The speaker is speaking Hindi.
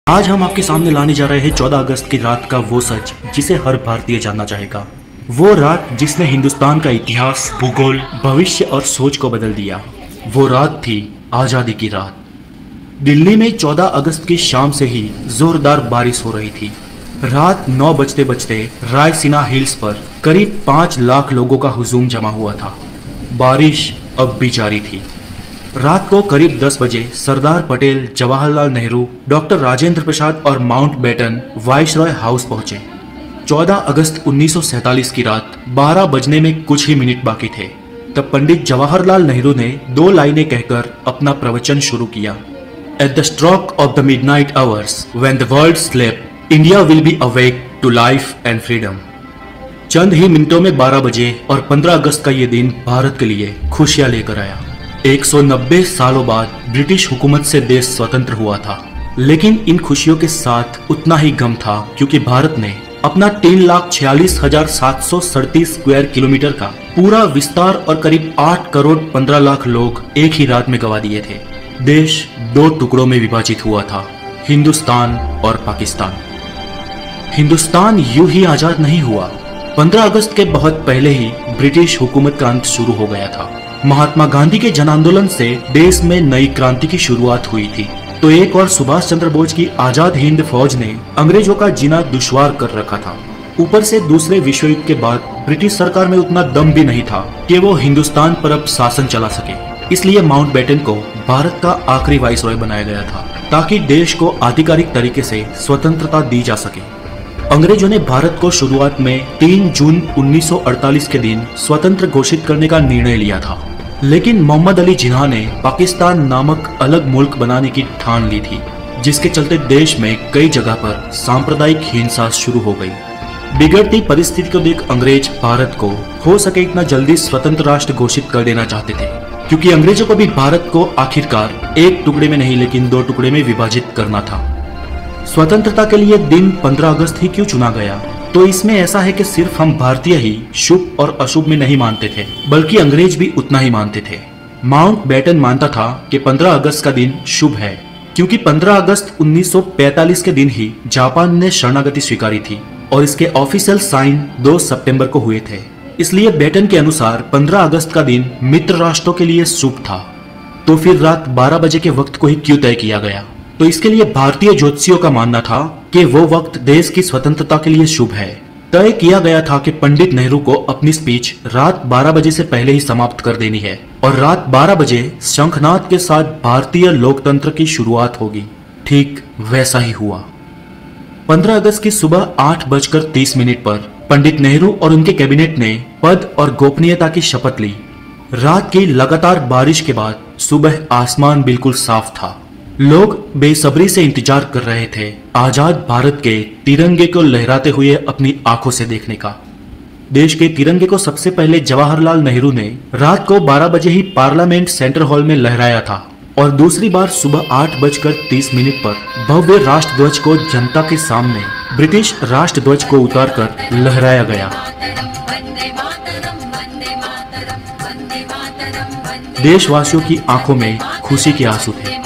आज हम आपके सामने लाने जा रहे हैं 14 अगस्त की रात का वो सच जिसे हर भारतीय जानना चाहेगा। वो रात जिसने हिंदुस्तान का इतिहास, भूगोल, भविष्य और सोच को बदल दिया। वो रात थी आज़ादी की रात। दिल्ली में 14 अगस्त की शाम से ही जोरदार बारिश हो रही थी। रात 9 बजते बजते रायसीना हिल्स पर करीब 5 लाख लोगों का हुजूम जमा हुआ था। बारिश अब भी जारी थी। रात को करीब 10 बजे सरदार पटेल, जवाहरलाल नेहरू, डॉक्टर राजेंद्र प्रसाद और माउंटबेटन वाइसरॉय हाउस पहुंचे। 14 अगस्त 1947 की रात 12 बजने में कुछ ही मिनट बाकी थे। तब पंडित जवाहरलाल नेहरू ने 2 लाइनें कहकर अपना प्रवचन शुरू किया। At the stroke of the midnight hours when the world slept, India will be awake to life and freedom. चंद ही मिनटों में 12 बजे और 15 अगस्त का ये दिन भारत के लिए खुशियां लेकर आया। 190 सालों बाद ब्रिटिश हुकूमत से देश स्वतंत्र हुआ था, लेकिन इन खुशियों के साथ उतना ही गम था, क्योंकि भारत ने अपना 3,46,737 स्क्वायर किलोमीटर का पूरा विस्तार और करीब 8 करोड़ 15 लाख लोग एक ही रात में गंवा दिए थे। देश 2 टुकड़ों में विभाजित हुआ था, हिंदुस्तान और पाकिस्तान। हिंदुस्तान यूं ही आजाद नहीं हुआ। 15 अगस्त के बहुत पहले ही ब्रिटिश हुकूमत का अंत शुरू हो गया था। महात्मा गांधी के जन आंदोलन से देश में नई क्रांति की शुरुआत हुई थी, तो एक और सुभाष चंद्र बोस की आजाद हिंद फौज ने अंग्रेजों का जीना दुश्वार कर रखा था। ऊपर से दूसरे विश्व युद्ध के बाद ब्रिटिश सरकार में उतना दम भी नहीं था कि वो हिंदुस्तान पर अब शासन चला सके। इसलिए माउंटबेटन को भारत का आखिरी वाइसरॉय बनाया गया था, ताकि देश को आधिकारिक तरीके से स्वतंत्रता दी जा सके। अंग्रेजों ने भारत को शुरुआत में 3 जून 1948 के दिन स्वतंत्र घोषित करने का निर्णय लिया था, लेकिन मोहम्मद अली जिन्ना ने पाकिस्तान नामक अलग मुल्क बनाने की ठान ली थी, जिसके चलते देश में कई जगह पर सांप्रदायिक हिंसा शुरू हो गई। बिगड़ती परिस्थिति को देख अंग्रेज भारत को हो सके इतना जल्दी स्वतंत्र राष्ट्र घोषित कर देना चाहते थे, क्योंकि अंग्रेजों को भी भारत को आखिरकार एक टुकड़े में नहीं लेकिन 2 टुकड़े में विभाजित करना था। स्वतंत्रता के लिए दिन 15 अगस्त ही क्यों चुना गया? तो इसमें ऐसा है कि सिर्फ हम भारतीय ही शुभ और अशुभ में नहीं मानते थे, बल्कि अंग्रेज भी उतना ही मानते थे। माउंटबेटन मानता था कि 15 अगस्त का दिन शुभ है, क्योंकि 15 अगस्त 1945 के दिन ही जापान ने शरणागति स्वीकारी थी और इसके ऑफिशियल साइन 2 सितंबर को हुए थे। इसलिए बेटन के अनुसार 15 अगस्त का दिन मित्र राष्ट्रों के लिए शुभ था। तो फिर रात 12 बजे के वक्त को ही क्यों तय किया गया? तो इसके लिए भारतीय ज्योतिषियों का मानना था कि वो वक्त देश की स्वतंत्रता के लिए शुभ है। तय किया गया था कि पंडित नेहरू को अपनी स्पीच रात 12 बजे से पहले ही समाप्त कर देनी है और रात 12 बजे शंखनाद के साथ भारतीय लोकतंत्र की शुरुआत होगी। ठीक वैसा ही हुआ। 15 अगस्त की सुबह 8:30 पर पंडित नेहरू और उनके कैबिनेट ने पद और गोपनीयता की शपथ ली। रात की लगातार बारिश के बाद सुबह आसमान बिल्कुल साफ था। लोग बेसब्री से इंतजार कर रहे थे आजाद भारत के तिरंगे को लहराते हुए अपनी आंखों से देखने का। देश के तिरंगे को सबसे पहले जवाहरलाल नेहरू ने रात को 12 बजे ही पार्लियामेंट सेंट्रल हॉल में लहराया था और दूसरी बार सुबह 8:30 पर भव्य राष्ट्रध्वज को जनता के सामने ब्रिटिश राष्ट्रध्वज को उतारकर लहराया गया। देशवासियों की आंखों में खुशी के आंसू थे।